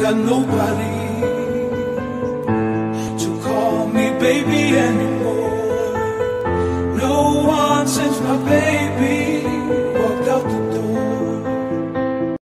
got nobody to call me baby anymore. No one since my baby